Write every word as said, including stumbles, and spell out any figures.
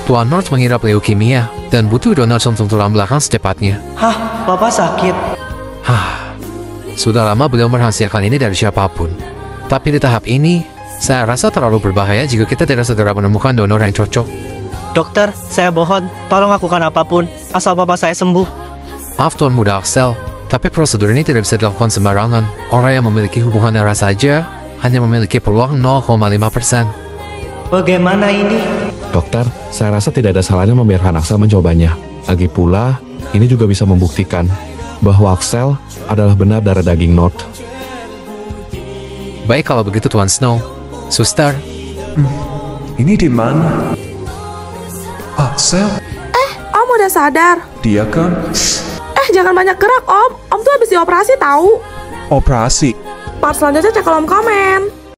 Tuan North mengidap leukemia dan butuh donor sum tulang belakang secepatnya. Hah, Bapak sakit? Hah, sudah lama beliau merahasiakan ini dari siapapun. Tapi di tahap ini, saya rasa terlalu berbahaya jika kita tidak segera menemukan donor yang cocok. Dokter, saya mohon, tolong lakukan apapun, asal Bapak saya sembuh. Maaf Tuan Muda Axel, tapi prosedur ini tidak bisa dilakukan sembarangan. Orang yang memiliki hubungan darah saja hanya memiliki peluang nol koma lima persen. Bagaimana ini? Dokter, saya rasa tidak ada salahnya membiarkan Axel mencobanya. Lagi pula, ini juga bisa membuktikan bahwa Axel adalah benar darah daging North. Baik kalau begitu Tuan Snow. Suster. Hmm, ini di mana? Axel? Eh, Om udah sadar. Dia kan? Eh, jangan banyak gerak Om. Om tuh habis dioperasi tahu. Operasi? Part selanjutnya cek kolom komen.